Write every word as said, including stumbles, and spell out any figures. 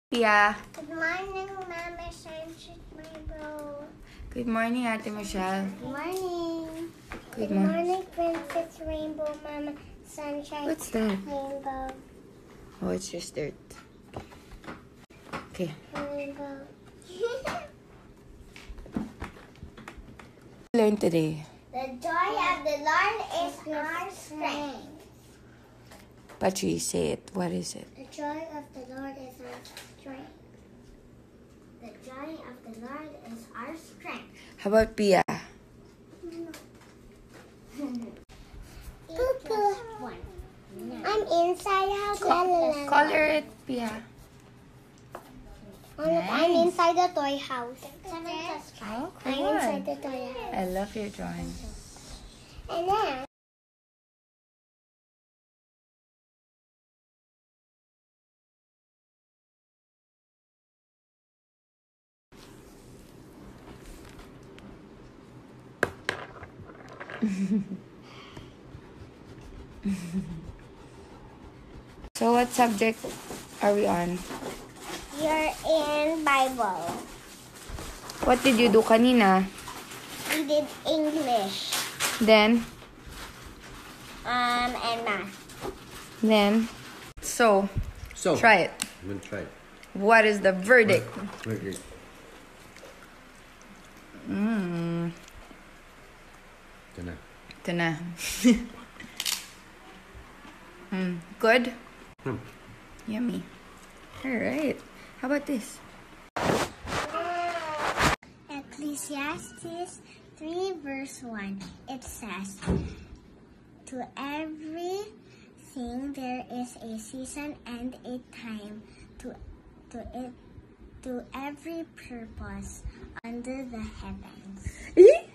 Pia. Good morning, Mama Sunshine Rainbow. Good morning, Ate Michelle. Good morning. Good, Good morning. morning, Princess Rainbow, Mama Sunshine What's that? Rainbow. Oh, it's just dirt. Okay. Rainbow. Learn today. The joy of the Lord is our strength. Pachi, say it. What is it? The joy of the Lord is our strength. The joy of the Lord is our strength. How about Pia? One. I'm inside house. Co- color it, Pia. Oh, look, I'm Nice. inside the toy house. Oh, I'm cool. inside the toy house. I love your drawing. And then So what subject are we on? you're in Bible. What did you do kanina? We did English, Then? um, and math. Then? So, So, try it. I'm gonna try it. What is the verdict? Okay. Mmm. Ito na. Ito na. mm, good? Hmm. Yummy. Alright. How about this? Ecclesiastes three verse one. It says, to everything there is a season and a time, to to it to every purpose under the heavens. Eh?